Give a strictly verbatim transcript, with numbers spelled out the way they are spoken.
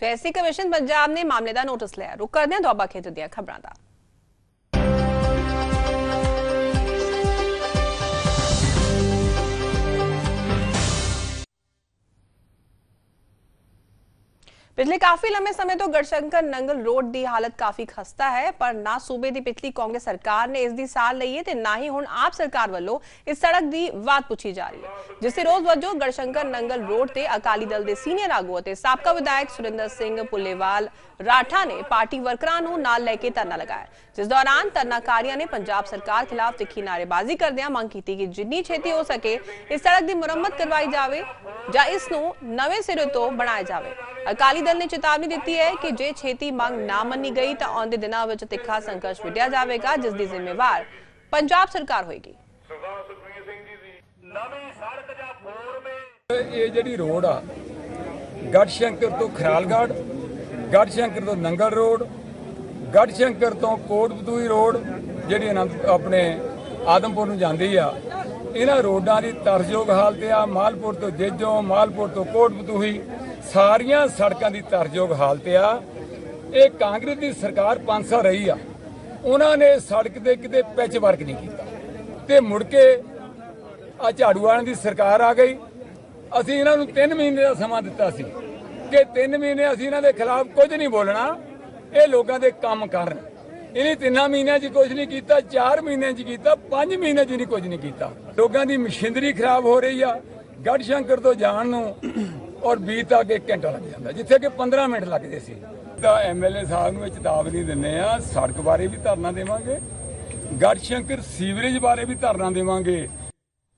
ਸਿਆਸੀ ਕਮਿਸ਼ਨ ਪੰਜਾਬ ਨੇ ਮਾਮਲੇ ਦਾ ਨੋਟਿਸ ਲਿਆ। ਰੁਕ ਕਰਦੇ ਹਾਂ ਦੁਆਬਾ ਖੇਤਰ ਦੀਆਂ ਖਬਰਾਂ ਦਾ। पिछले काफी लंबे समय तो गढ़शंकर नंगल रोड की हालत काफी खस्ता है, पर ना सूबे की पिछली कांग्रेस सरकार ने इसकी सार ली है, ना ही हुण आप सरकार वालों इस सड़क की बात पूछी जा रही है, जिससे रोज वजों गढ़शंकर नंगल रोड से अकाली दल के सीनियर आगू और साबका विधायक सुरिंदर सिंह पुलेवाल राठा ने पार्टी वर्करां नूं नाल लैके धरना लगाया, जिस दौरान धरनाकारियों ने पंजाब सरकार खिलाफ तिखी नारेबाजी करदियां मांग की कि जिन्नी छेती हो सके इस सड़क की मुरम्मत करवाई जाए जां इस नूं नवें सिरे तो बनाया जाए। अकाली दल ने चेतावनी दी है कि जे छेती मांग ना मनी गई तो आउंदे दिनां विच तिखा संघर्ष विढ़िया जाएगा, जिसकी जिम्मेवार पंजाब सरकार होएगी। ये जिहड़ी रोड आ गढ़शंकर तो खरालगढ़, गढ़शंकर तो नंगल रोड, गढ़शंकर तो कोटबदूई रोड जिहड़ी अपने आदमपुर नूं जांदी आ, इन्हां रोडां दी तरसयोग हालत आ। मालपुर तो जेजों, मालपुर तो कोटबदूई सारियां सड़कों की तरसयोग हालत आ। ये कांग्रेस की सरकार पांच साल रही आ, उन्होंने सड़क के किते पैच वर्क नहीं किया ते मुड़ के आ झाड़ू वालों की सरकार आ गई। असीं इन्हां नूं तीन महीने का समा दिता सी कि तीन महीने असीं इन्हां दे खिलाफ कुछ नहीं बोलना, ये लोगों के काम करन। इन्हीं तीन महीनों च कुछ नहीं किया, चार महीने च किया, पांच महीने च नहीं कुछ नहीं किया। लोगों की मशीनरी खराब हो रही है। गढ़शंकर तो जाण नूं और बीस तक एक घंटा लग जाता, जिथे कि पंद्रह मिनट लगते सी। एम एल ए साहब नूं चेतावनी दिंदे आ, सड़क बारे भी धरना देवांगे, गढ़शंकर सीवरेज बारे भी धरना देवांगे।